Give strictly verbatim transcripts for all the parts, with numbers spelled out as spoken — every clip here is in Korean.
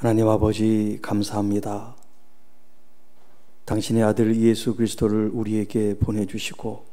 하나님 아버지 감사합니다. 당신의 아들 예수 그리스도를 우리에게 보내주시고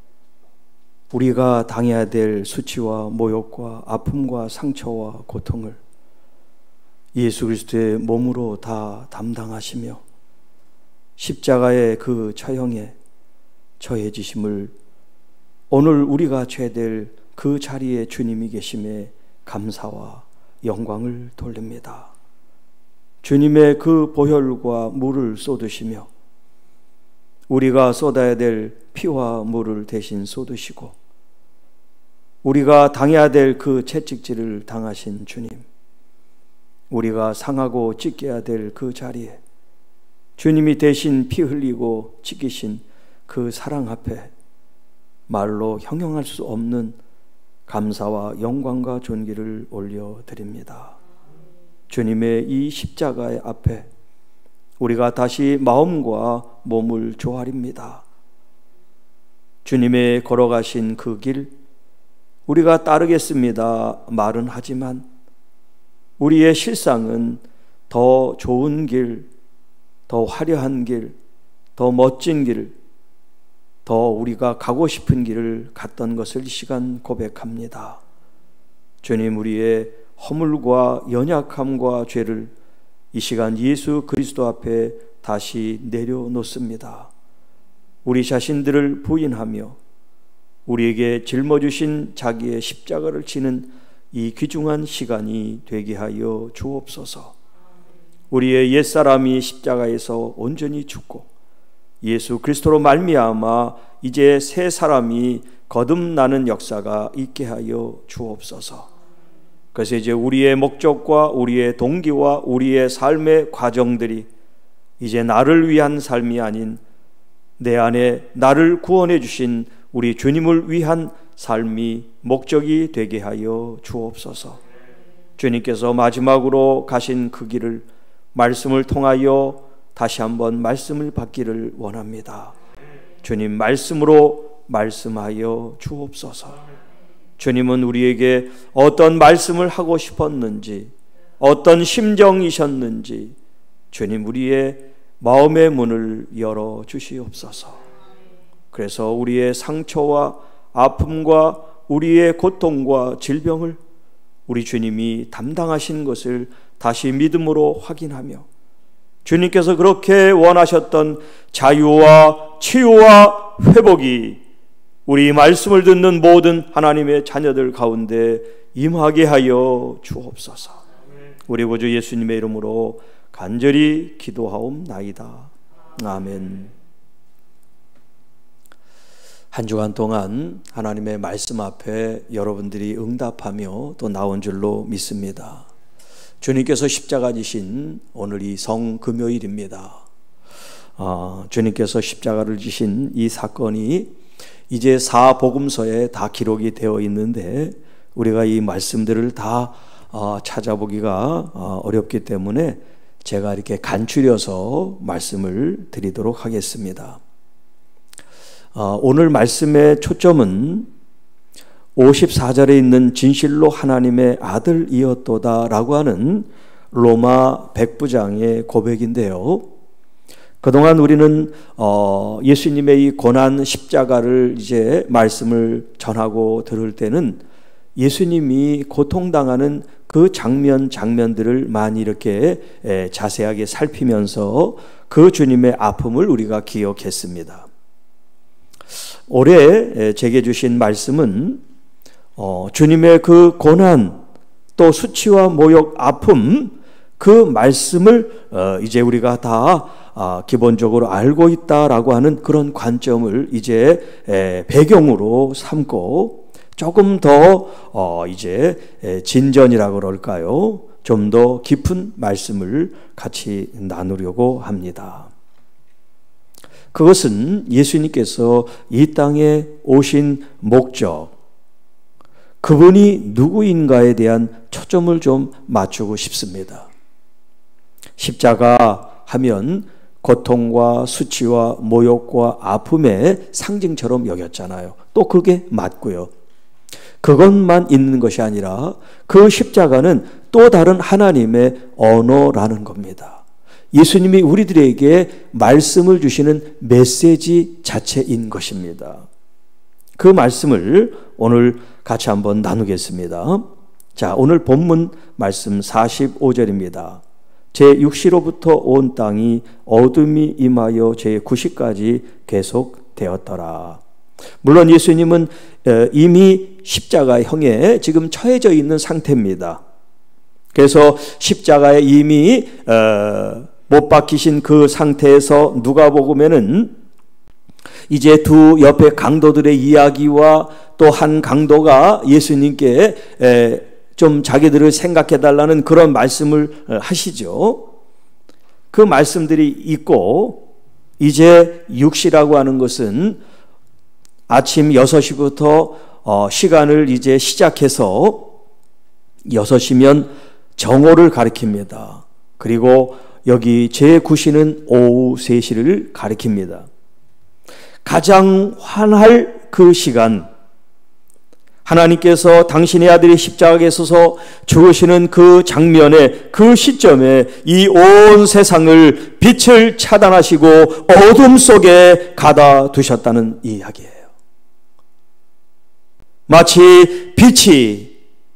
우리가 당해야 될 수치와 모욕과 아픔과 상처와 고통을 예수 그리스도의 몸으로 다 담당하시며 십자가의 그 처형에 처해지심을 오늘 우리가 쳐야 될 그 자리에 주님이 계심에 감사와 영광을 돌립니다. 주님의 그 보혈과 물을 쏟으시며 우리가 쏟아야 될 피와 물을 대신 쏟으시고 우리가 당해야 될 그 채찍질을 당하신 주님, 우리가 상하고 찢겨야 될 그 자리에 주님이 대신 피 흘리고 찢기신 그 사랑 앞에 말로 형용할 수 없는 감사와 영광과 존귀를 올려드립니다. 주님의 이 십자가의 앞에 우리가 다시 마음과 몸을 조아립니다. 주님의 걸어가신 그 길 우리가 따르겠습니다 말은 하지만 우리의 실상은 더 좋은 길, 더 화려한 길, 더 멋진 길, 더 우리가 가고 싶은 길을 갔던 것을 이 시간 고백합니다. 주님, 우리의 허물과 연약함과 죄를 이 시간 예수 그리스도 앞에 다시 내려놓습니다. 우리 자신들을 부인하며 우리에게 짊어주신 자기의 십자가를 지는 이 귀중한 시간이 되게 하여 주옵소서. 우리의 옛사람이 십자가에서 온전히 죽고 예수 그리스도로 말미암아 이제 새 사람이 거듭나는 역사가 있게 하여 주옵소서. 그래서 이제 우리의 목적과 우리의 동기와 우리의 삶의 과정들이 이제 나를 위한 삶이 아닌 내 안에 나를 구원해 주신 우리 주님을 위한 삶이 목적이 되게 하여 주옵소서. 주님께서 마지막으로 가신 그 길을 말씀을 통하여 다시 한번 말씀을 받기를 원합니다. 주님, 말씀으로 말씀하여 주옵소서. 주님은 우리에게 어떤 말씀을 하고 싶었는지, 어떤 심정이셨는지 주님 우리의 마음의 문을 열어 주시옵소서. 그래서 우리의 상처와 아픔과 우리의 고통과 질병을 우리 주님이 담당하신 것을 다시 믿음으로 확인하며 주님께서 그렇게 원하셨던 자유와 치유와 회복이 우리 말씀을 듣는 모든 하나님의 자녀들 가운데 임하게 하여 주옵소서. 우리 구주 예수님의 이름으로 간절히 기도하옵나이다. 아멘. 한 주간 동안 하나님의 말씀 앞에 여러분들이 응답하며 또 나온 줄로 믿습니다. 주님께서 십자가 지신 오늘 이 성금요일입니다. 어, 주님께서 십자가를 지신 이 사건이 이제 사복음서에 다 기록이 되어 있는데 우리가 이 말씀들을 다 어, 찾아보기가 어, 어렵기 때문에 제가 이렇게 간추려서 말씀을 드리도록 하겠습니다. 어, 오늘 말씀의 초점은 오십사 절에 있는 진실로 하나님의 아들이었도다 라고 하는 로마 백부장의 고백인데요. 그동안 우리는 어, 예수님의 이 고난 십자가를 이제 말씀을 전하고 들을 때는 예수님이 고통당하는 그 장면 장면들을 많이 이렇게 에, 자세하게 살피면서 그 주님의 아픔을 우리가 기억했습니다. 올해 제게 주신 말씀은 어, 주님의 그 고난 또 수치와 모욕 아픔 그 말씀을 어, 이제 우리가 다 아, 기본적으로 알고 있다라고 하는 그런 관점을 이제 에, 배경으로 삼고 조금 더 어, 이제 에, 진전이라고 그럴까요? 좀 더 깊은 말씀을 같이 나누려고 합니다. 그것은 예수님께서 이 땅에 오신 목적, 그분이 누구인가에 대한 초점을 좀 맞추고 싶습니다. 십자가 하면 고통과 수치와 모욕과 아픔의 상징처럼 여겼잖아요. 또 그게 맞고요. 그것만 있는 것이 아니라 그 십자가는 또 다른 하나님의 언어라는 겁니다. 예수님이 우리들에게 말씀을 주시는 메시지 자체인 것입니다. 그 말씀을 오늘 같이 한번 나누겠습니다. 자, 오늘 본문 말씀 사십오 절입니다. 제육 시로부터 온 땅이 어둠이 임하여 제구 시까지 계속되었더라. 물론 예수님은 이미 십자가형에 지금 처해져 있는 상태입니다. 그래서 십자가에 이미 못 박히신 그 상태에서 누가복음에는 이제 두 옆에 강도들의 이야기와 또 한 강도가 예수님께 좀 자기들을 생각해 달라는 그런 말씀을 하시죠. 그 말씀들이 있고, 이제 육 시라고 하는 것은 아침 여섯 시부터 시간을 이제 시작해서 여섯 시면 정오를 가리킵니다. 그리고 여기 제구 시는 오후 세 시를 가리킵니다. 가장 환할 그 시간, 하나님께서 당신의 아들이 십자가에 서서 죽으시는 그 장면에, 그 시점에 이 온 세상을 빛을 차단하시고 어둠 속에 가다 두셨다는 이야기예요. 마치 빛이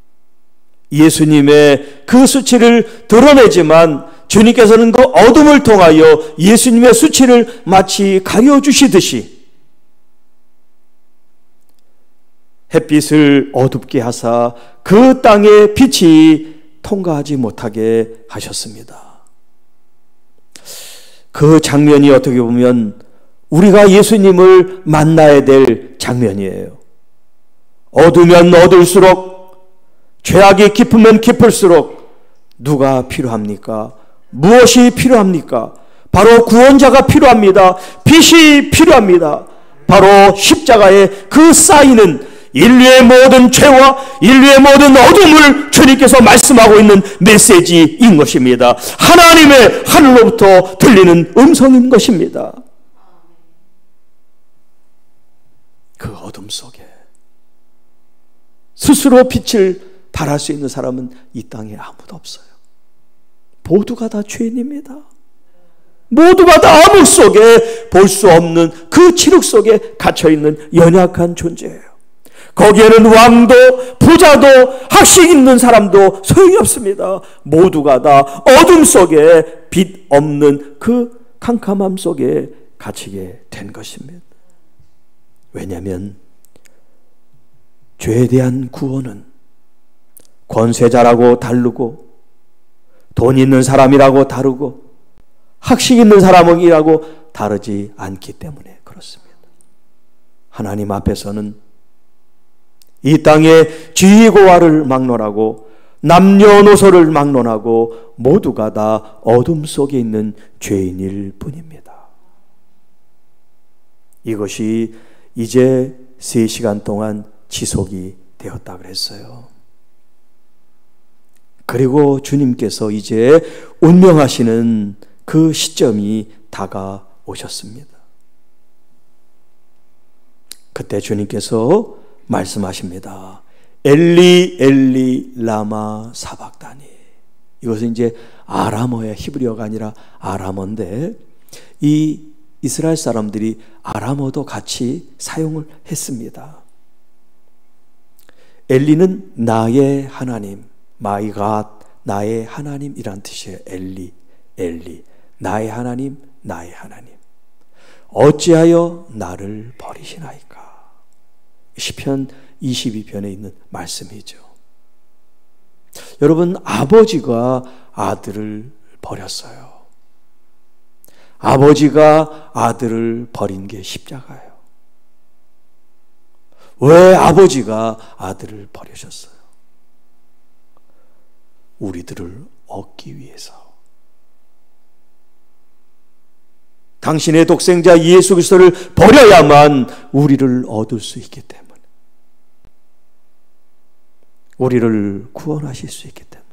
예수님의 그 수치를 드러내지만 주님께서는 그 어둠을 통하여 예수님의 수치를 마치 가려주시듯이 햇빛을 어둡게 하사 그 땅의 빛이 통과하지 못하게 하셨습니다. 그 장면이 어떻게 보면 우리가 예수님을 만나야 될 장면이에요. 어두면 어둘수록, 죄악이 깊으면 깊을수록 누가 필요합니까? 무엇이 필요합니까? 바로 구원자가 필요합니다. 빛이 필요합니다. 바로 십자가에 그 쌓이는 인류의 모든 죄와 인류의 모든 어둠을 주님께서 말씀하고 있는 메시지인 것입니다. 하나님의 하늘로부터 들리는 음성인 것입니다. 그 어둠 속에 스스로 빛을 발할 수 있는 사람은 이 땅에 아무도 없어요. 모두가 다 죄인입니다. 모두가 다 암흑 속에 볼 수 없는 그 칠흑 속에 갇혀있는 연약한 존재예요. 거기에는 왕도 부자도 학식 있는 사람도 소용이 없습니다. 모두가 다 어둠 속에 빛 없는 그 캄캄함 속에 갇히게 된 것입니다. 왜냐하면 죄에 대한 구원은 권세자라고 다르고 돈 있는 사람이라고 다르고 학식 있는 사람이라고 다르지 않기 때문에 그렇습니다. 하나님 앞에서는 이 땅에 지위고하를 막론하고 남녀노소를 막론하고 모두가 다 어둠 속에 있는 죄인일 뿐입니다. 이것이 이제 세 시간 동안 지속이 되었다 그랬어요. 그리고 주님께서 이제 운명하시는 그 시점이 다가오셨습니다. 그때 주님께서 말씀하십니다. 엘리 엘리 라마 사박다니. 이것은 이제 아람어의 히브리어가 아니라 아람어인데 이 이스라엘 사람들이 아람어도 같이 사용을 했습니다. 엘리는 나의 하나님, My God, 나의 하나님이란 뜻이에요. 엘리, 엘리, 나의 하나님, 나의 하나님. 어찌하여 나를 버리시나이까? 시편 이십이 편에 있는 말씀이죠. 여러분, 아버지가 아들을 버렸어요. 아버지가 아들을 버린 게 십자가예요. 왜 아버지가 아들을 버리셨어요? 우리들을 얻기 위해서. 당신의 독생자 예수 그리스도를 버려야만 우리를 얻을 수 있기 때문에, 우리를 구원하실 수 있기 때문에,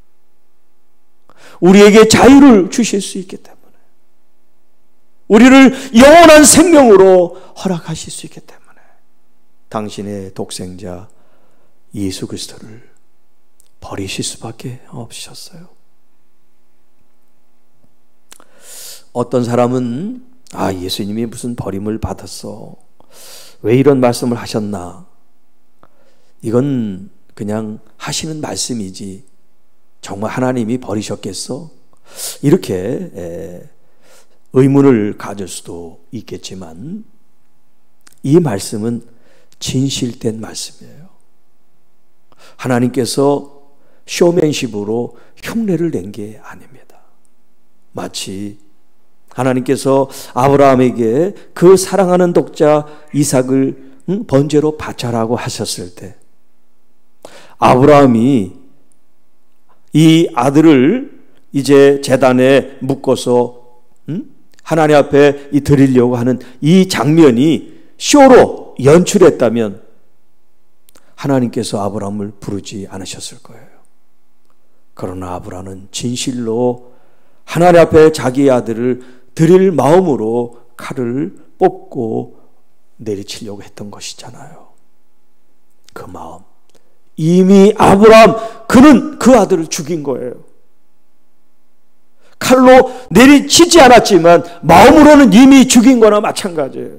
우리에게 자유를 주실 수 있기 때문에, 우리를 영원한 생명으로 허락하실 수 있기 때문에 당신의 독생자 예수 그리스도를 버리실 수밖에 없으셨어요. 어떤 사람은 아, 예수님이 무슨 버림을 받았어, 왜 이런 말씀을 하셨나, 이건 그냥 하시는 말씀이지 정말 하나님이 버리셨겠어, 이렇게 의문을 가질 수도 있겠지만 이 말씀은 진실된 말씀이에요. 하나님께서 쇼맨십으로 흉내를 낸 게 아닙니다. 마치 하나님께서 아브라함에게 그 사랑하는 독자 이삭을 번제로 바쳐라고 하셨을 때 아브라함이 이 아들을 이제 제단에 묶어서 하나님 앞에 이 드리려고 하는 이 장면이 쇼로 연출했다면 하나님께서 아브라함을 부르지 않으셨을 거예요. 그러나 아브라함은 진실로 하나님 앞에 자기의 아들을 드릴 마음으로 칼을 뽑고 내리치려고 했던 것이잖아요. 그 마음, 이미 아브라함 그는 그 아들을 죽인 거예요. 칼로 내리치지 않았지만 마음으로는 이미 죽인 거나 마찬가지예요.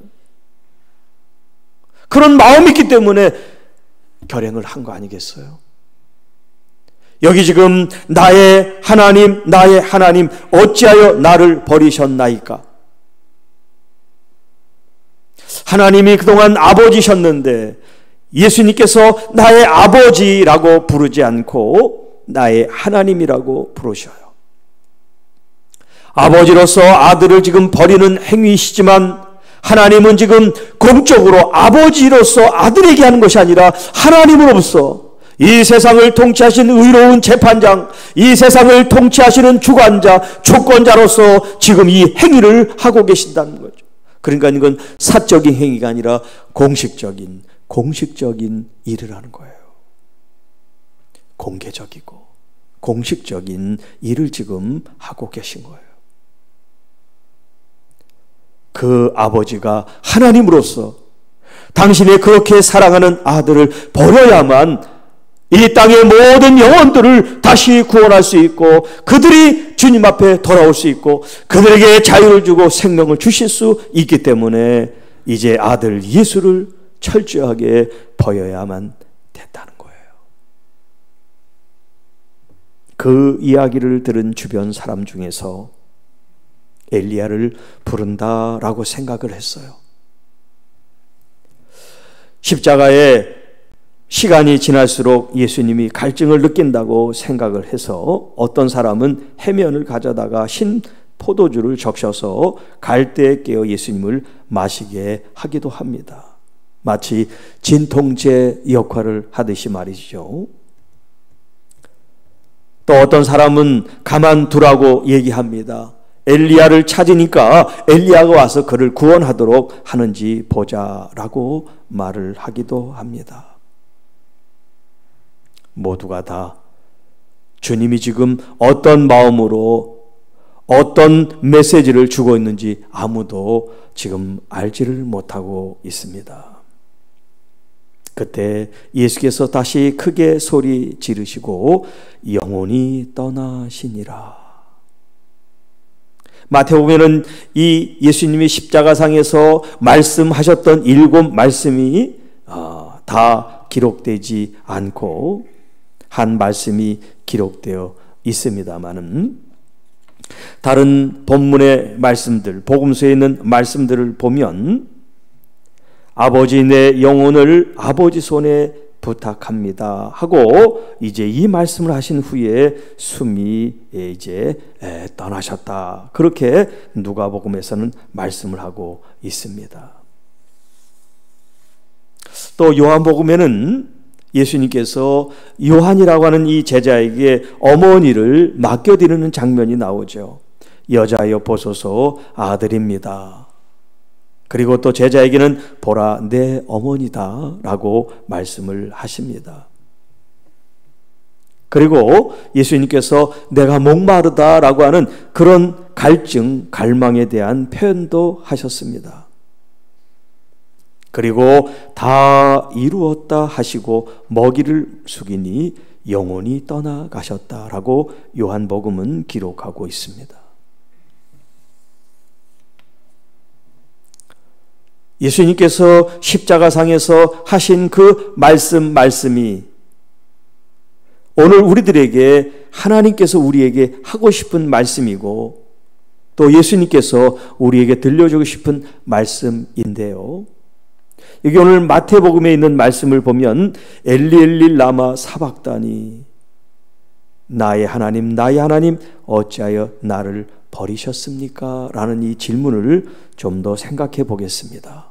그런 마음이 있기 때문에 결행을 한 거 아니겠어요? 여기 지금 나의 하나님, 나의 하나님, 어찌하여 나를 버리셨나이까? 하나님이 그동안 아버지셨는데 예수님께서 나의 아버지라고 부르지 않고 나의 하나님이라고 부르셔요. 아버지로서 아들을 지금 버리는 행위이시지만 하나님은 지금 공적으로 아버지로서 아들에게 하는 것이 아니라 하나님으로부터 이 세상을 통치하신 의로운 재판장, 이 세상을 통치하시는 주관자, 주권자로서 지금 이 행위를 하고 계신다는 거죠. 그러니까 이건 사적인 행위가 아니라 공식적인, 공식적인 일을 하는 거예요. 공개적이고 공식적인 일을 지금 하고 계신 거예요. 그 아버지가 하나님으로서 당신의 그렇게 사랑하는 아들을 버려야만 이 땅의 모든 영혼들을 다시 구원할 수 있고 그들이 주님 앞에 돌아올 수 있고 그들에게 자유를 주고 생명을 주실 수 있기 때문에 이제 아들 예수를 철저하게 버려야만 된다는 거예요. 그 이야기를 들은 주변 사람 중에서 엘리야를 부른다라고 생각을 했어요. 십자가에 시간이 지날수록 예수님이 갈증을 느낀다고 생각을 해서 어떤 사람은 해면을 가져다가 신 포도주를 적셔서 갈대에 깨어 예수님을 마시게 하기도 합니다. 마치 진통제 역할을 하듯이 말이죠. 또 어떤 사람은 가만두라고 얘기합니다. 엘리야를 찾으니까 엘리야가 와서 그를 구원하도록 하는지 보자라고 말을 하기도 합니다. 모두가 다 주님이 지금 어떤 마음으로 어떤 메시지를 주고 있는지 아무도 지금 알지를 못하고 있습니다. 그때 예수께서 다시 크게 소리 지르시고 영혼이 떠나시니라. 마태복음에는 이 예수님이 십자가상에서 말씀하셨던 일곱 말씀이 다 기록되지 않고 한 말씀이 기록되어 있습니다만은 다른 본문의 말씀들, 복음서에 있는 말씀들을 보면 아버지 내 영혼을 아버지 손에 부탁합니다 하고 이제 이 말씀을 하신 후에 숨이 이제 떠나셨다. 그렇게 누가복음에서는 말씀을 하고 있습니다. 또 요한복음에는 예수님께서 요한이라고 하는 이 제자에게 어머니를 맡겨드리는 장면이 나오죠. 여자여 보소서 아들입니다. 그리고 또 제자에게는 보라 내 어머니다 라고 말씀을 하십니다. 그리고 예수님께서 내가 목마르다 라고 하는 그런 갈증, 갈망에 대한 표현도 하셨습니다. 그리고 다 이루었다 하시고 먹이를 숙이니 영원히 떠나가셨다라고 요한복음은 기록하고 있습니다. 예수님께서 십자가상에서 하신 그 말씀 말씀이 오늘 우리들에게 하나님께서 우리에게 하고 싶은 말씀이고 또 예수님께서 우리에게 들려주고 싶은 말씀인데요. 여기 오늘 마태복음에 있는 말씀을 보면 엘리 엘리 라마 사박다니, 나의 하나님 나의 하나님 어찌하여 나를 버리셨습니까? 라는 이 질문을 좀 더 생각해 보겠습니다.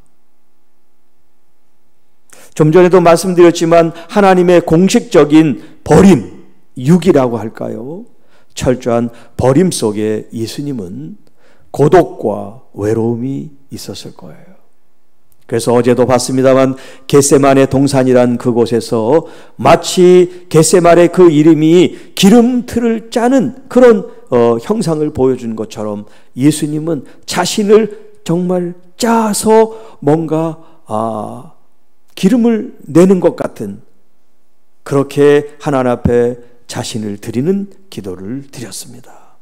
좀 전에도 말씀드렸지만 하나님의 공식적인 버림, 유기라고 할까요? 철저한 버림 속에 예수님은 고독과 외로움이 있었을 거예요. 그래서 어제도 봤습니다만 겟세마네 동산이란 그곳에서 마치 겟세마네 그 이름이 기름틀을 짜는 그런 어, 형상을 보여준 것처럼 예수님은 자신을 정말 짜서 뭔가 아, 기름을 내는 것 같은 그렇게 하나님 앞에 자신을 드리는 기도를 드렸습니다.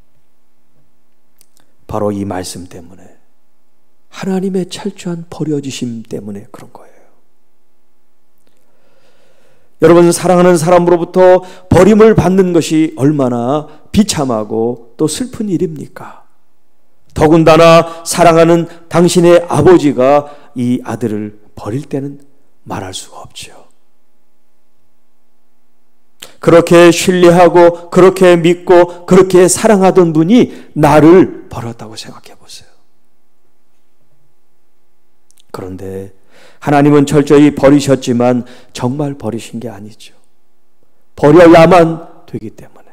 바로 이 말씀 때문에, 하나님의 철저한 버려지심 때문에 그런 거예요. 여러분, 사랑하는 사람으로부터 버림을 받는 것이 얼마나 비참하고 또 슬픈 일입니까? 더군다나 사랑하는 당신의 아버지가 이 아들을 버릴 때는 말할 수가 없죠. 그렇게 신뢰하고 그렇게 믿고 그렇게 사랑하던 분이 나를 버렸다고 생각해 보세요. 그런데 하나님은 철저히 버리셨지만 정말 버리신 게 아니죠. 버려야만 되기 때문에,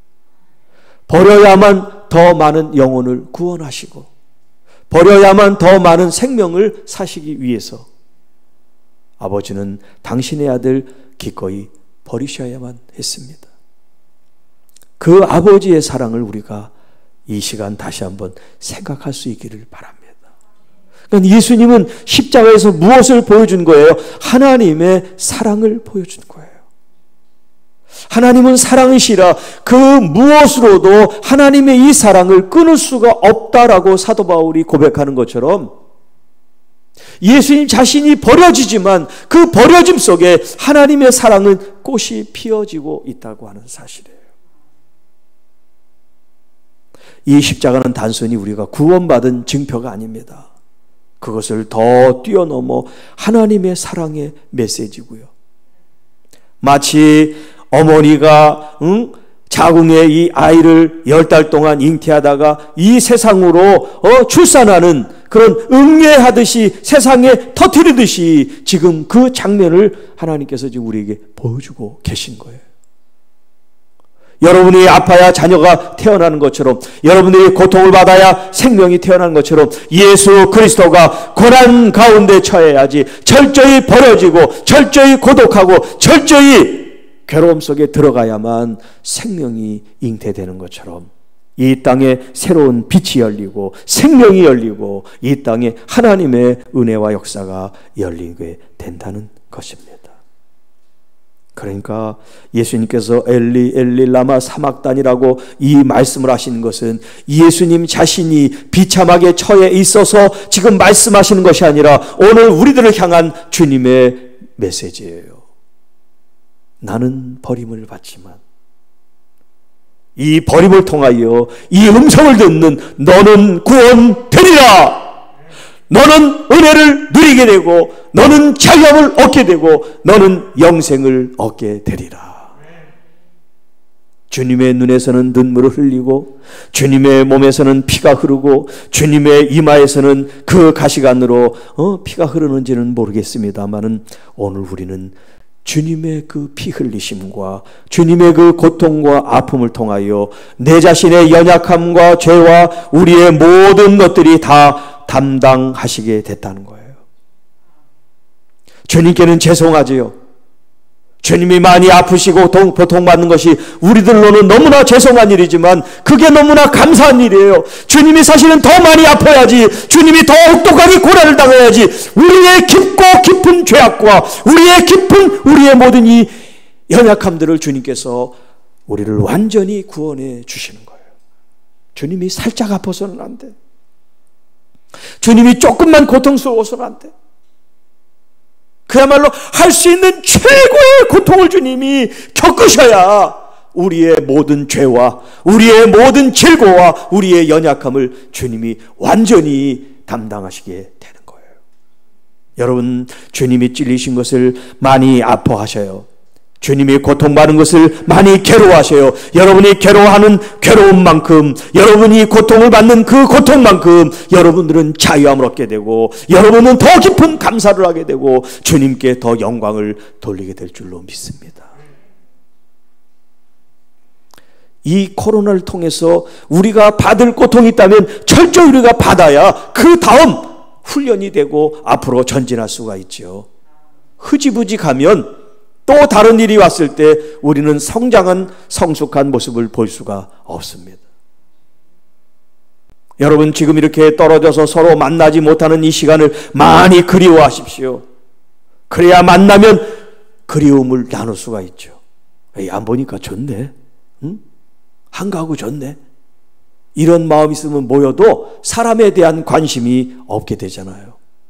버려야만 더 많은 영혼을 구원하시고 버려야만 더 많은 생명을 사시기 위해서 아버지는 당신의 아들 기꺼이 버리셔야만 했습니다. 그 아버지의 사랑을 우리가 이 시간 다시 한번 생각할 수 있기를 바랍니다. 그러니까 예수님은 십자가에서 무엇을 보여준 거예요? 하나님의 사랑을 보여준 거예요. 하나님은 사랑이시라 그 무엇으로도 하나님의 이 사랑을 끊을 수가 없다라고 사도 바울이 고백하는 것처럼 예수님 자신이 버려지지만 그 버려짐 속에 하나님의 사랑은 꽃이 피어지고 있다고 하는 사실이에요. 이 십자가는 단순히 우리가 구원받은 증표가 아닙니다. 그것을 더 뛰어넘어 하나님의 사랑의 메시지고요. 마치 어머니가 응? 자궁에 이 아이를 열 달 동안 잉태하다가 이 세상으로 어, 출산하는 그런 응애하듯이 세상에 터뜨리듯이 지금 그 장면을 하나님께서 지금 우리에게 보여주고 계신 거예요. 여러분이 아파야 자녀가 태어나는 것처럼, 여러분들이 고통을 받아야 생명이 태어나는 것처럼 예수 그리스도가 고난 가운데 처해야지 철저히 버려지고 철저히 고독하고 철저히 괴로움 속에 들어가야만 생명이 잉태되는 것처럼 이 땅에 새로운 빛이 열리고 생명이 열리고 이 땅에 하나님의 은혜와 역사가 열리게 된다는 것입니다. 그러니까 예수님께서 엘리 엘리 라마 사막단이라고 이 말씀을 하시는 것은 예수님 자신이 비참하게 처해 있어서 지금 말씀하시는 것이 아니라 오늘 우리들을 향한 주님의 메시지예요. 나는 버림을 받지만 이 버림을 통하여 이 음성을 듣는 너는 구원되리라. 너는 은혜를 누리게 되고 너는 자유함을 얻게 되고 너는 영생을 얻게 되리라. 주님의 눈에서는 눈물을 흘리고 주님의 몸에서는 피가 흐르고 주님의 이마에서는 그 가시관으로 어, 피가 흐르는지는 모르겠습니다만은 오늘 우리는 주님의 그 피 흘리심과 주님의 그 고통과 아픔을 통하여 내 자신의 연약함과 죄와 우리의 모든 것들이 다 담당하시게 됐다는 거예요. 주님께는 죄송하지요. 주님이 많이 아프시고 고통받는 것이 우리들로는 너무나 죄송한 일이지만 그게 너무나 감사한 일이에요. 주님이 사실은 더 많이 아파야지, 주님이 더 혹독하게 고난을 당해야지 우리의 깊고 깊은 죄악과 우리의 깊은 우리의 모든 이 연약함들을 주님께서 우리를 완전히 구원해 주시는 거예요. 주님이 살짝 아파서는 안 돼. 주님이 조금만 고통스러워서는 안 돼. 그야말로 할 수 있는 최고의 고통을 주님이 겪으셔야 우리의 모든 죄와 우리의 모든 질고와 우리의 연약함을 주님이 완전히 담당하시게 되는 거예요. 여러분, 주님이 찔리신 것을 많이 아파하셔요. 주님이 고통받는 것을 많이 괴로워하셔요. 여러분이 괴로워하는 괴로움만큼, 여러분이 고통을 받는 그 고통만큼 여러분들은 자유함을 얻게 되고, 여러분은 더 깊은 감사를 하게 되고 주님께 더 영광을 돌리게 될 줄로 믿습니다. 이 코로나를 통해서 우리가 받을 고통이 있다면 철저히 우리가 받아야 그 다음 훈련이 되고 앞으로 전진할 수가 있죠. 흐지부지 가면 또 다른 일이 왔을 때 우리는 성장한 성숙한 모습을 볼 수가 없습니다. 여러분, 지금 이렇게 떨어져서 서로 만나지 못하는 이 시간을 많이 그리워하십시오. 그래야 만나면 그리움을 나눌 수가 있죠. 에이, 안 보니까 좋네. 응? 한가하고 좋네. 이런 마음이 있으면 모여도 사람에 대한 관심이 없게 되잖아요.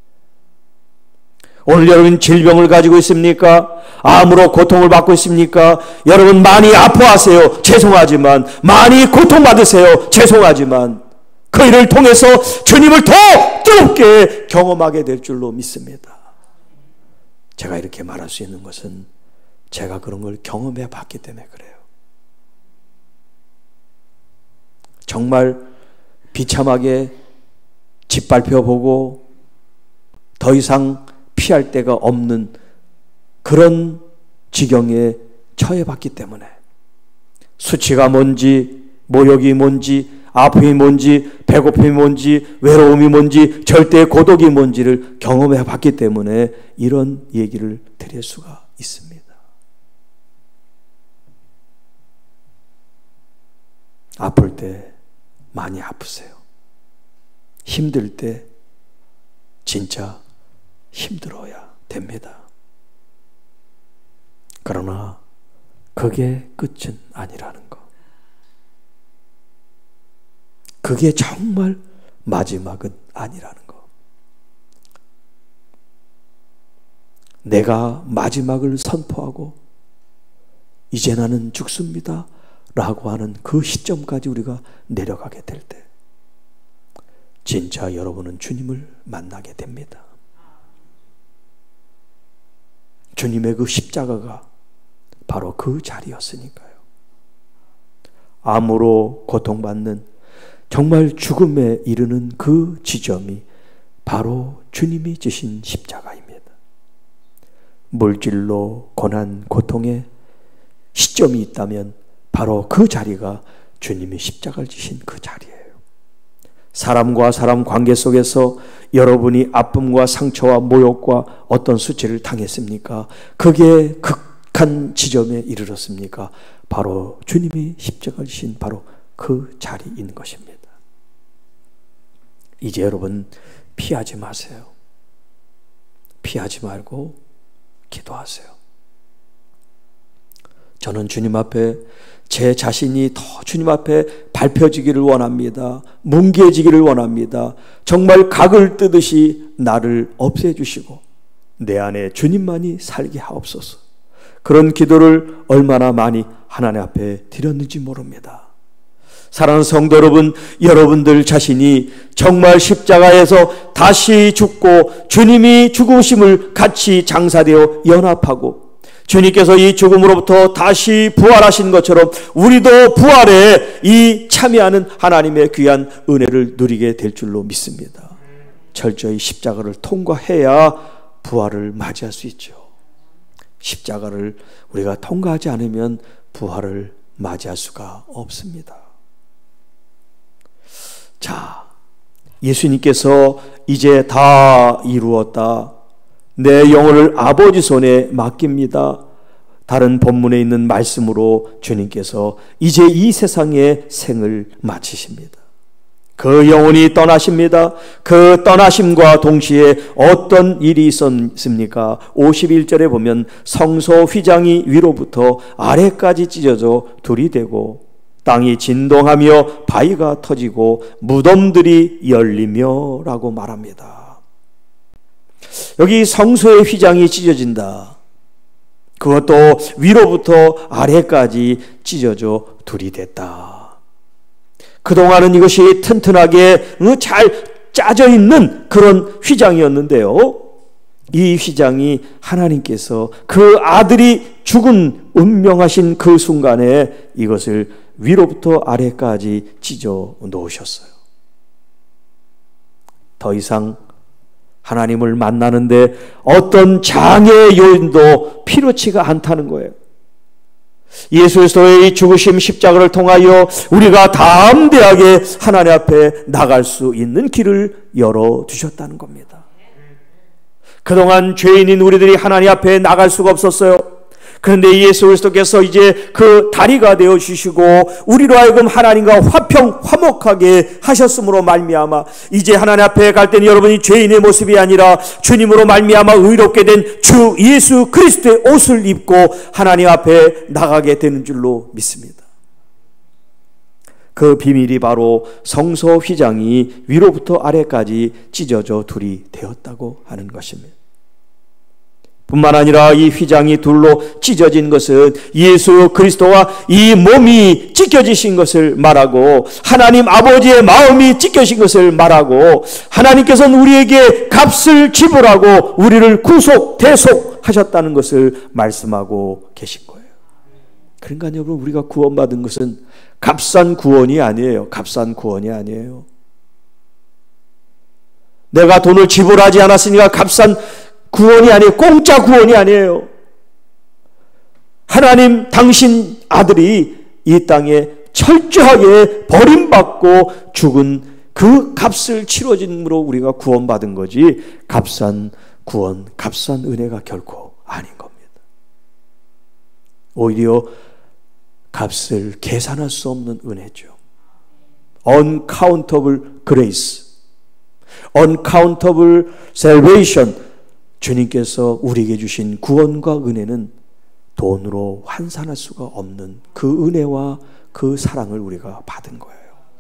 오늘 여러분 질병을 가지고 있습니까? 암으로 고통을 받고 있습니까? 여러분 많이 아파하세요. 죄송하지만. 많이 고통받으세요. 죄송하지만. 그 일을 통해서 주님을 더 뜨겁게 경험하게 될 줄로 믿습니다. 제가 이렇게 말할 수 있는 것은 제가 그런 걸 경험해 봤기 때문에 그래요. 정말 비참하게 짓밟혀보고 더 이상 피할 데가 없는 그런 지경에 처해봤기 때문에 수치가 뭔지, 모욕이 뭔지, 아픔이 뭔지, 배고픔이 뭔지, 외로움이 뭔지, 절대 고독이 뭔지를 경험해 봤기 때문에 이런 얘기를 드릴 수가 있습니다. 아플 때 많이 아프세요. 힘들 때 진짜 힘들어야 됩니다. 그러나 그게 끝은 아니라는 거. 그게 정말 마지막은 아니라는 거. 내가 마지막을 선포하고 이제 나는 죽습니다 라고 하는 그 시점까지 우리가 내려가게 될 때 진짜 여러분은 주님을 만나게 됩니다. 주님의 그 십자가가 바로 그 자리였으니까요. 암으로 고통받는 정말 죽음에 이르는 그 지점이 바로 주님이 지신 십자가입니다. 물질로 고난 고통의 시점이 있다면 바로 그 자리가 주님이 십자가를 지신 그 자리예요. 사람과 사람 관계 속에서 여러분이 아픔과 상처와 모욕과 어떤 수치를 당했습니까? 그게 극한 지점에 이르렀습니까? 바로 주님이 십자가를 지신 바로 그 자리인 것입니다. 이제 여러분 피하지 마세요. 피하지 말고 기도하세요. 저는 주님 앞에 제 자신이 더 주님 앞에 밟혀지기를 원합니다. 뭉개지기를 원합니다. 정말 각을 뜨듯이 나를 없애주시고 내 안에 주님만이 살게 하옵소서. 그런 기도를 얼마나 많이 하나님 앞에 드렸는지 모릅니다. 사랑하는 성도 여러분, 여러분들 자신이 정말 십자가에서 다시 죽고 주님이 죽으심을 같이 장사되어 연합하고 주님께서 이 죽음으로부터 다시 부활하신 것처럼 우리도 부활에 이 참여하는 하나님의 귀한 은혜를 누리게 될 줄로 믿습니다. 철저히 십자가를 통과해야 부활을 맞이할 수 있죠. 십자가를 우리가 통과하지 않으면 부활을 맞이할 수가 없습니다. 자, 예수님께서 이제 다 이루었다. 내 영혼을 아버지 손에 맡깁니다. 다른 본문에 있는 말씀으로 주님께서 이제 이 세상의 생을 마치십니다. 그 영혼이 떠나십니다. 그 떠나심과 동시에 어떤 일이 있었습니까? 오십일 절에 보면 성소 휘장이 위로부터 아래까지 찢어져 둘이 되고 땅이 진동하며 바위가 터지고 무덤들이 열리며 라고 말합니다. 여기 성소의 휘장이 찢어진다. 그것도 위로부터 아래까지 찢어져 둘이 됐다. 그동안은 이것이 튼튼하게 잘 짜져 있는 그런 휘장이었는데요. 이 휘장이 하나님께서 그 아들이 죽은 운명하신 그 순간에 이것을 위로부터 아래까지 찢어 놓으셨어요. 더 이상 하나님을 만나는데 어떤 장애의 요인도 필요치가 않다는 거예요. 예수 그리스도의 죽으심 십자가를 통하여 우리가 담대하게 하나님 앞에 나갈 수 있는 길을 열어두셨다는 겁니다. 그동안 죄인인 우리들이 하나님 앞에 나갈 수가 없었어요. 그런데 예수 그리스도께서 이제 그 다리가 되어 주시고 우리로 하여금 하나님과 화평 화목하게 하셨으므로 말미암아 이제 하나님 앞에 갈 때는 여러분이 죄인의 모습이 아니라 주님으로 말미암아 의롭게 된 주 예수 그리스도의 옷을 입고 하나님 앞에 나가게 되는 줄로 믿습니다. 그 비밀이 바로 성소 휘장이 위로부터 아래까지 찢어져 둘이 되었다고 하는 것입니다. 뿐만 아니라 이 휘장이 둘로 찢어진 것은 예수 그리스도와 이 몸이 찢겨지신 것을 말하고 하나님 아버지의 마음이 찢겨진 것을 말하고 하나님께서는 우리에게 값을 지불하고 우리를 구속, 대속하셨다는 것을 말씀하고 계신 거예요. 그러니까 여러분 우리가 구원받은 것은 값싼 구원이 아니에요. 값싼 구원이 아니에요. 내가 돈을 지불하지 않았으니까 값싼 구원이 아니에요. 공짜 구원이 아니에요. 하나님 당신 아들이 이 땅에 철저하게 버림받고 죽은 그 값을 치러짐으로 우리가 구원받은 거지 값싼 구원, 값싼 은혜가 결코 아닌 겁니다. 오히려 값을 계산할 수 없는 은혜죠. Uncountable grace, Uncountable salvation. 주님께서 우리에게 주신 구원과 은혜는 돈으로 환산할 수가 없는 그 은혜와 그 사랑을 우리가 받은 거예요.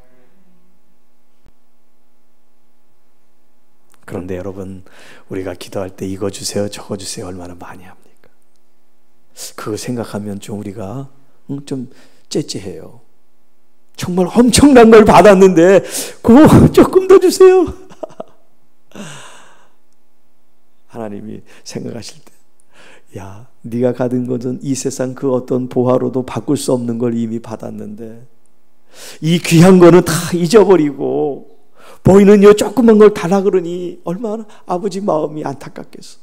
그런데 여러분 우리가 기도할 때 이거 주세요 저거 주세요 얼마나 많이 합니까? 그거 생각하면 좀 우리가 좀 째째해요. 정말 엄청난 걸 받았는데 그거 조금 더 주세요. 하나님이 생각하실 때, 야, 네가 가진 것은 이 세상 그 어떤 보화로도 바꿀 수 없는 걸 이미 받았는데 이 귀한 거는 다 잊어버리고 보이는 요 조그만 걸 달라 그러니 얼마나 아버지 마음이 안타깝겠어요.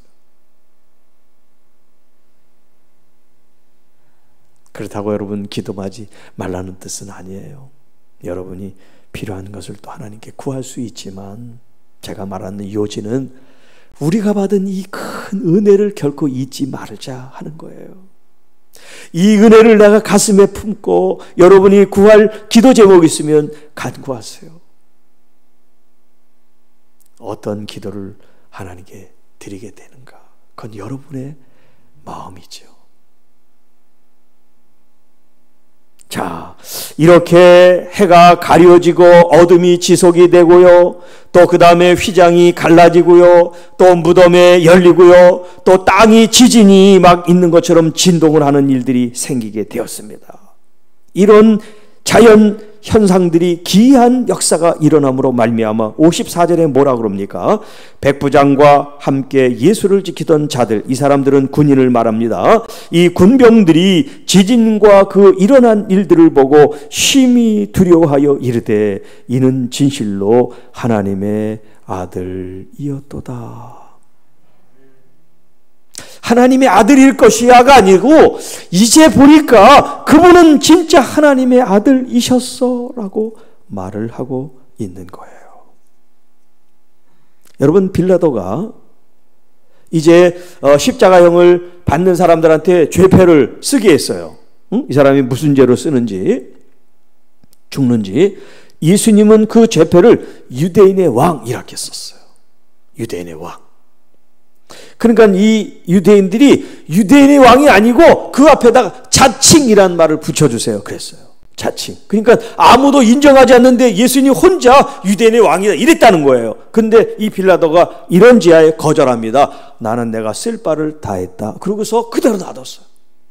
그렇다고 여러분 기도하지 말라는 뜻은 아니에요. 여러분이 필요한 것을 또 하나님께 구할 수 있지만 제가 말하는 요지는 우리가 받은 이 큰 은혜를 결코 잊지 말자 하는 거예요. 이 은혜를 내가 가슴에 품고 여러분이 구할 기도 제목이 있으면 간구하세요. 어떤 기도를 하나님께 드리게 되는가? 그건 여러분의 마음이죠. 자, 이렇게 해가 가려지고 어둠이 지속이 되고요. 또 그 다음에 휘장이 갈라지고요. 또 무덤에 열리고요. 또 땅이 지진이 막 있는 것처럼 진동을 하는 일들이 생기게 되었습니다. 이런 자연 현상들이 기이한 역사가 일어남으로 말미암아 오십사 절에 뭐라 그럽니까? 백부장과 함께 예수를 지키던 자들, 이 사람들은 군인을 말합니다. 이 군병들이 지진과 그 일어난 일들을 보고 심히 두려워하여 이르되 이는 진실로 하나님의 아들이었도다. 하나님의 아들일 것이야가 아니고 이제 보니까 그분은 진짜 하나님의 아들이셨어 라고 말을 하고 있는 거예요. 여러분 빌라도가 이제 십자가형을 받는 사람들한테 죄패를 쓰게 했어요. 응? 이 사람이 무슨 죄로 쓰는지 죽는지 예수님은 그 죄패를 유대인의 왕이라고 했었어요. 유대인의 왕. 그러니까 이 유대인들이 유대인의 왕이 아니고 그 앞에다가 자칭이라는 말을 붙여주세요. 그랬어요. 자칭. 그러니까 아무도 인정하지 않는데 예수님 혼자 유대인의 왕이다 이랬다는 거예요. 근데 이 빌라도가 이런 지하에 거절합니다. 나는 내가 쓸 바를 다 했다. 그러고서 그대로 놔뒀어요.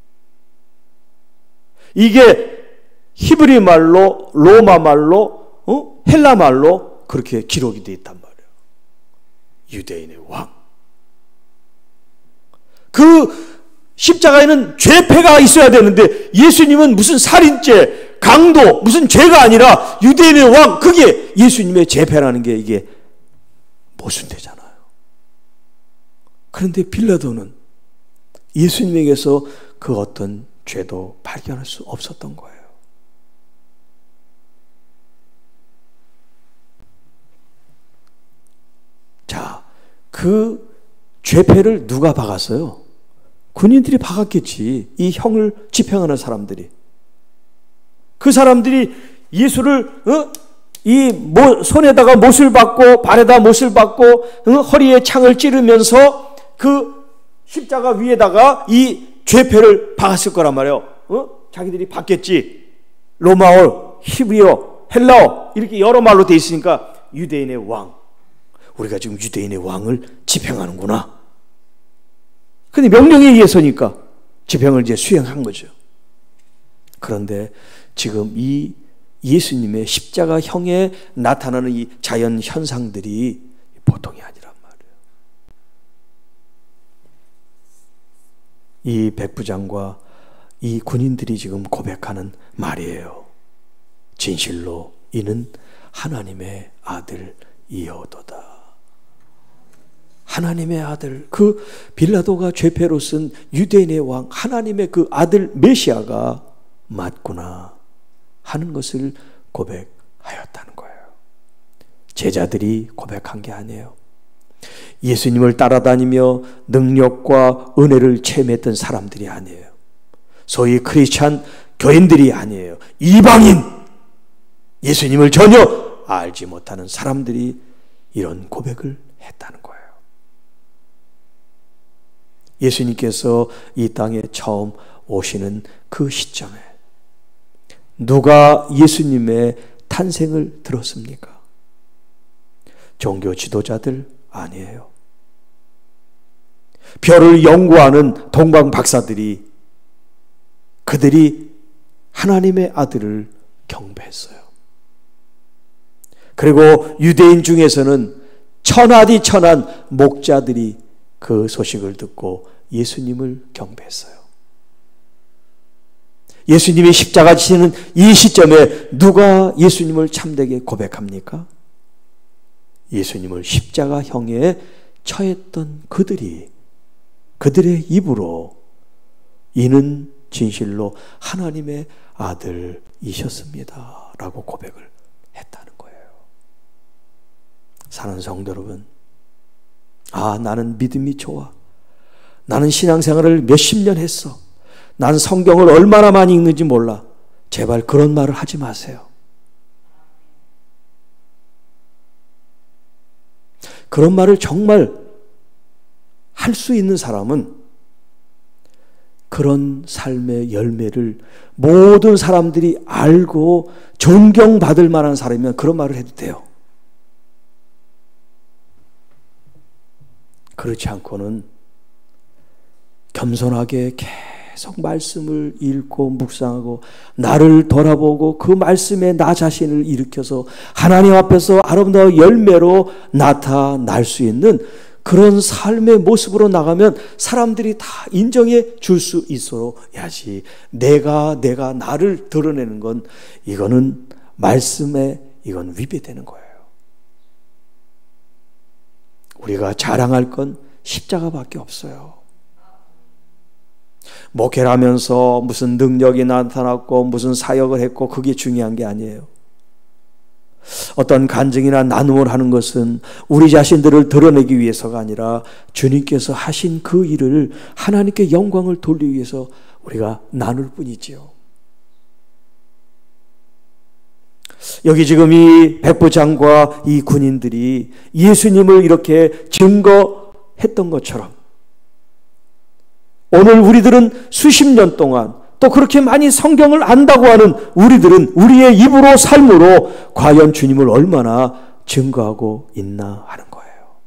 이게 히브리 말로, 로마 말로, 어? 헬라 말로 그렇게 기록이 되어 있단 말이에요. 유대인의 왕. 그 십자가에는 죄패가 있어야 되는데 예수님은 무슨 살인죄, 강도, 무슨 죄가 아니라 유대인의 왕, 그게 예수님의 죄패라는 게 이게 모순되잖아요. 그런데 빌라도는 예수님에게서 그 어떤 죄도 발견할 수 없었던 거예요. 자, 그 죄패를 누가 박았어요? 군인들이 박았겠지. 이 형을 집행하는 사람들이. 그 사람들이 예수를 어? 이 모, 손에다가 못을 받고 발에다 못을 받고 어? 허리에 창을 찌르면서 그 십자가 위에다가 이 죄패를 박았을 거란 말이에요. 어? 자기들이 박겠지. 로마어, 히브리어, 헬라어 이렇게 여러 말로 돼 있으니까 유대인의 왕. 우리가 지금 유대인의 왕을 집행하는구나. 근데 명령에 의해서니까 집행을 이제 수행한 거죠. 그런데 지금 이 예수님의 십자가형에 나타나는 이 자연 현상들이 보통이 아니란 말이에요. 이 백부장과 이 군인들이 지금 고백하는 말이에요. 진실로 이는 하나님의 아들이어도다. 하나님의 아들, 그 빌라도가 죄패로 쓴 유대인의 왕, 하나님의 그 아들 메시아가 맞구나 하는 것을 고백하였다는 거예요. 제자들이 고백한 게 아니에요. 예수님을 따라다니며 능력과 은혜를 체험했던 사람들이 아니에요. 소위 크리스찬 교인들이 아니에요. 이방인, 예수님을 전혀 알지 못하는 사람들이 이런 고백을 했다는 거예요. 예수님께서 이 땅에 처음 오시는 그 시점에 누가 예수님의 탄생을 들었습니까? 종교 지도자들 아니에요. 별을 연구하는 동방 박사들이 그들이 하나님의 아들을 경배했어요. 그리고 유대인 중에서는 천하디 천한 목자들이 그 소식을 듣고 예수님을 경배했어요. 예수님이 십자가 지시는 이 시점에 누가 예수님을 참되게 고백합니까? 예수님을 십자가형에 처했던 그들이 그들의 입으로 이는 진실로 하나님의 아들이셨습니다 라고 고백을 했다는 거예요. 사랑하는 성도 여러분, 아, 나는 믿음이 좋아. 나는 신앙생활을 몇십 년 했어. 난 성경을 얼마나 많이 읽는지 몰라. 제발 그런 말을 하지 마세요. 그런 말을 정말 할 수 있는 사람은 그런 삶의 열매를 모든 사람들이 알고 존경받을 만한 사람이면 그런 말을 해도 돼요. 그렇지 않고는 겸손하게 계속 말씀을 읽고 묵상하고 나를 돌아보고 그 말씀에 나 자신을 일으켜서 하나님 앞에서 아름다운 열매로 나타날 수 있는 그런 삶의 모습으로 나가면 사람들이 다 인정해 줄 수 있어야지. 내가 내가 나를 드러내는 건 이거는 말씀에 이건 위배되는 거예요. 우리가 자랑할 건 십자가밖에 없어요. 목회를 하면서 무슨 능력이 나타났고 무슨 사역을 했고 그게 중요한 게 아니에요. 어떤 간증이나 나눔을 하는 것은 우리 자신들을 드러내기 위해서가 아니라 주님께서 하신 그 일을 하나님께 영광을 돌리기 위해서 우리가 나눌 뿐이지요. 여기 지금 이 백부장과 이 군인들이 예수님을 이렇게 증거했던 것처럼 오늘 우리들은 수십 년 동안 또 그렇게 많이 성경을 안다고 하는 우리들은 우리의 입으로 삶으로 과연 주님을 얼마나 증거하고 있나 하는 거예요.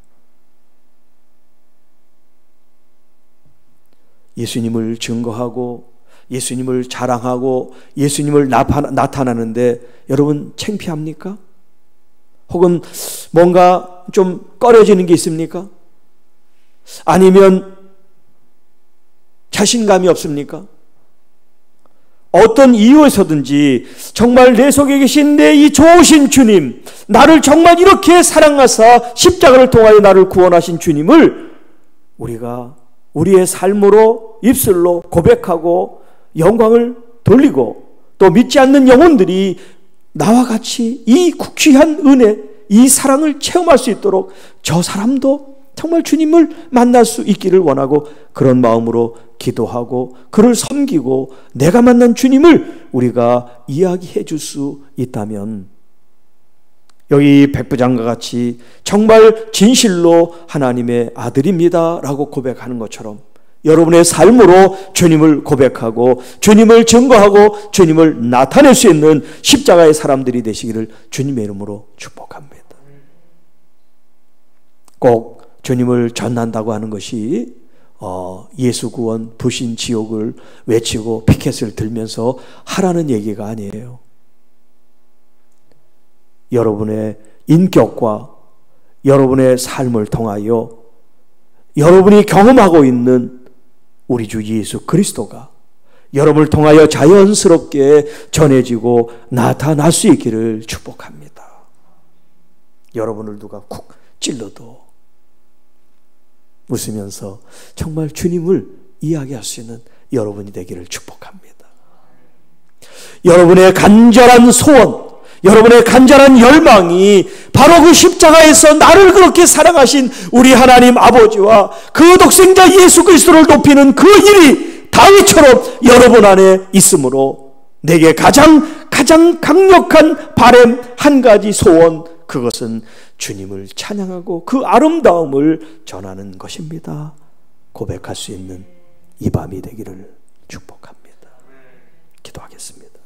예수님을 증거하고 예수님을 자랑하고 예수님을 나타나는데 여러분 창피합니까? 혹은 뭔가 좀 꺼려지는 게 있습니까? 아니면 자신감이 없습니까? 어떤 이유에서든지 정말 내 속에 계신 내 이 좋으신 주님, 나를 정말 이렇게 사랑하사 십자가를 통하여 나를 구원하신 주님을 우리가 우리의 삶으로 입술로 고백하고 영광을 돌리고 또 믿지 않는 영혼들이 나와 같이 이 귀한 은혜, 이 사랑을 체험할 수 있도록 저 사람도 정말 주님을 만날 수 있기를 원하고 그런 마음으로 기도하고 그를 섬기고 내가 만난 주님을 우리가 이야기해 줄 수 있다면 여기 백부장과 같이 정말 진실로 하나님의 아들입니다 라고 고백하는 것처럼 여러분의 삶으로 주님을 고백하고 주님을 증거하고 주님을 나타낼 수 있는 십자가의 사람들이 되시기를 주님의 이름으로 축복합니다. 꼭 주님을 전한다고 하는 것이 어, 예수 구원 부신 지옥을 외치고 피켓을 들면서 하라는 얘기가 아니에요. 여러분의 인격과 여러분의 삶을 통하여 여러분이 경험하고 있는 우리 주 예수 그리스도가 여러분을 통하여 자연스럽게 전해지고 나타날 수 있기를 축복합니다. 여러분을 누가 쿡 찔러도 웃으면서 정말 주님을 이야기할 수 있는 여러분이 되기를 축복합니다. 여러분의 간절한 소원, 여러분의 간절한 열망이 바로 그 십자가에서 나를 그렇게 사랑하신 우리 하나님 아버지와 그 독생자 예수 그리스도를 높이는 그 일이 다윗처럼 여러분 안에 있으므로 내게 가장 가장 강력한 바람 한 가지 소원, 그것은 주님을 찬양하고 그 아름다움을 전하는 것입니다. 고백할 수 있는 이 밤이 되기를 축복합니다. 기도하겠습니다.